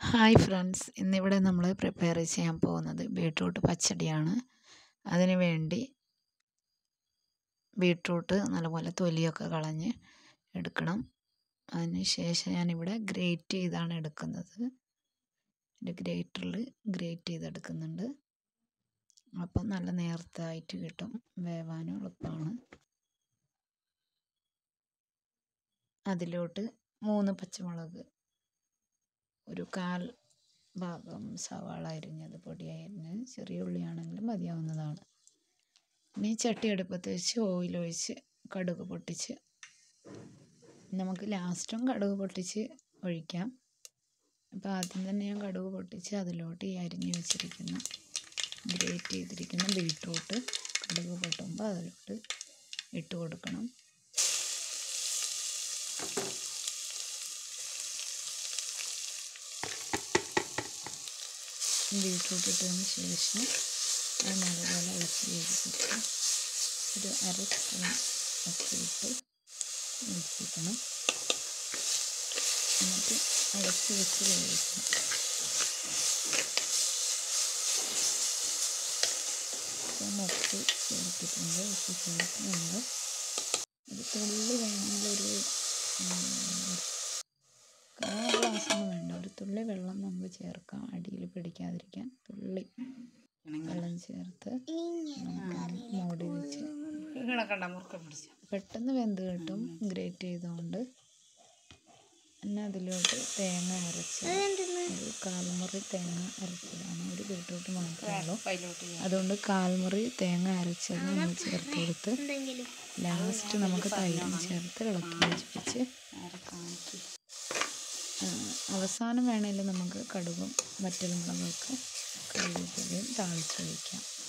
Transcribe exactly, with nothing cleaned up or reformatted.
Hi friends, ഇന്നിവിടെ നമ്മൾ prepare ചെയ്യാൻ പോകുന്നത് ബീട്രൂട്ട് പച്ചടിയാണ്. അതിന് വേണ്ടി ബീട്രൂട്ട് നല്ലപോലെ തൊലിയൊക്കെ കളഞ്ഞ് എടുക്കണം. അതിന് ശേഷം ഞാനിവിടെ ഗ്രേറ്റ് ചെയ്താണ് എടുക്കുന്നത്. ഒരു ഗ്രേറ്ററിൽ ഗ്രേറ്റ് ചെയ്തെടുക്കുന്നുണ്ട്. അപ്പം നല്ല നേർത്തായിട്ട് കിട്ടും, വേവാനും എളുപ്പമാണ്. അതിലോട്ട് മൂന്ന് പച്ചമുളക്, ഒരു കാൽ ഭാഗം സവാള അരിഞ്ഞത് പൊടിയായി അരിഞ്ഞത്, ചെറിയ ഉള്ളിയാണെങ്കിലും മതിയാവുന്നതാണ്. ഇനി ചട്ടി അടുപ്പത്ത് വെച്ച് ഓയിൽ ഒഴിച്ച് കടുക് പൊട്ടിച്ച്, നമുക്ക് ലാസ്റ്റും കടുക് പൊട്ടിച്ച് ഒഴിക്കാം. അപ്പോൾ ആദ്യം തന്നെ ഞാൻ കടുക് പൊട്ടിച്ച് അതിലോട്ട് ഈ അരിഞ്ഞ് വെച്ചിരിക്കുന്ന ഗ്രേറ്റ് ചെയ്തിരിക്കുന്ന ബീട്രൂട്ട് കടുക് പൊട്ടുമ്പോൾ അതിലോട്ട് ഇട്ട് കൊടുക്കണം. ബീട്രൂട്ട് ഇട്ടതിന് ശേഷം അത് നല്ലപോലെ ഇളക്കി യോജിപ്പിച്ച് ഒരു അര സ്പൂൺ ഉപ്പിട്ട് യോജിപ്പിക്കണം. എന്നിട്ട് അടച്ച് വെച്ച് വേവിക്കണം. അപ്പം ഉപ്പ് ചേർത്തിട്ടുണ്ട്. ഉപ്പ് ചേർത്ത് നമ്മൾ ഒരു തുള്ളി വേണമെങ്കിൽ ഒരു കാ ഗ്ലാസ്സൊന്നും വേണ്ട, ഒരു തുള്ളി വെള്ളം നമുക്ക് ചേർക്കാം, അടിയിൽ പിടിക്കാതിരിക്കാൻ. തുള്ളി വെള്ളം ചേർത്ത് മൂടി വെച്ച് പെട്ടെന്ന് വെന്ത് കിട്ടും, ഗ്രേറ്റ് ചെയ്തുകൊണ്ട്. പിന്നെ അതിലോട്ട് തേങ്ങ അരച്ച്, ഒരു കാൽമുറി തേങ്ങ അരച്ചതാണ്, ഒരു ബീട്രൂട്ട് മാത്രമേ ഉള്ളൂ. അതുകൊണ്ട് കാൽമുറി തേങ്ങ അരച്ചത് നമ്മൾ ചേർത്ത് കൊടുത്ത് ലാസ്റ്റ് നമുക്ക് തൈരും ചേർത്ത് ഇളക്കി യോജിപ്പിച്ച് അവസാനം വേണമെങ്കിൽ നമുക്ക് കടുകും വറ്റൽമുളകൊക്കെ കറിവേപ്പിലയും താളിച്ചൊഴിക്കാം.